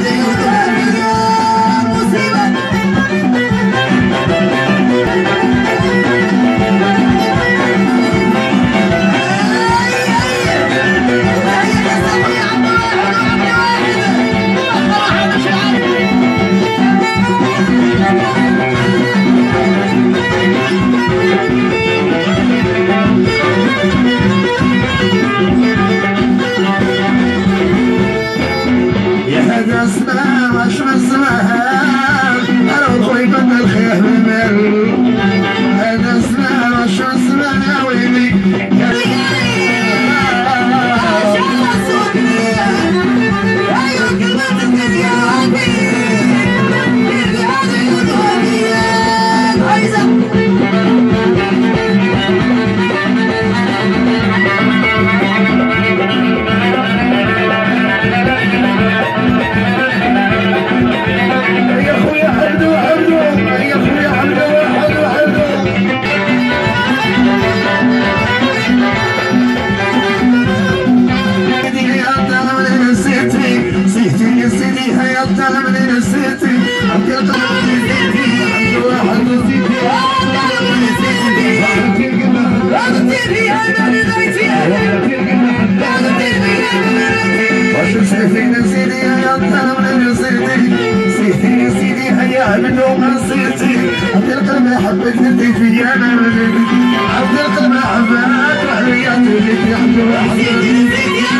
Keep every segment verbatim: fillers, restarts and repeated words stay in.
حبك انتي في انا عبد القلب حبك وحرياتي لك يا عبد الوهاب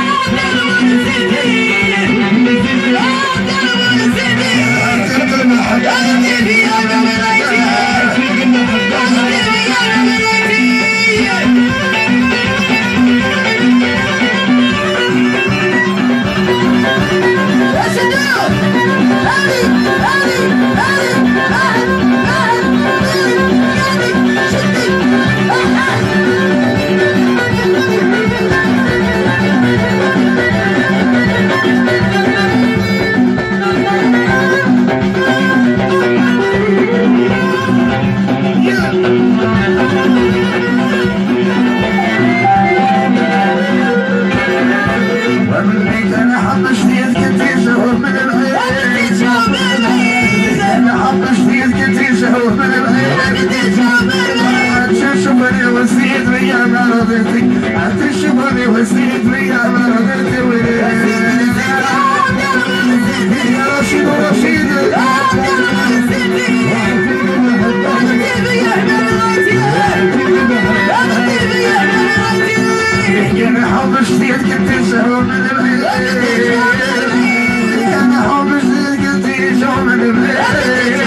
هتشبهني وسيد لي على رغبتي يا رشيد ورشيد انا حب جديد كنت شهور من العيد انا حب جديد كنت شهور من العيد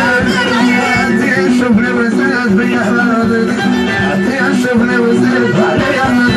شوفني وزيد بيا على رغبتي شوفني وزيد علي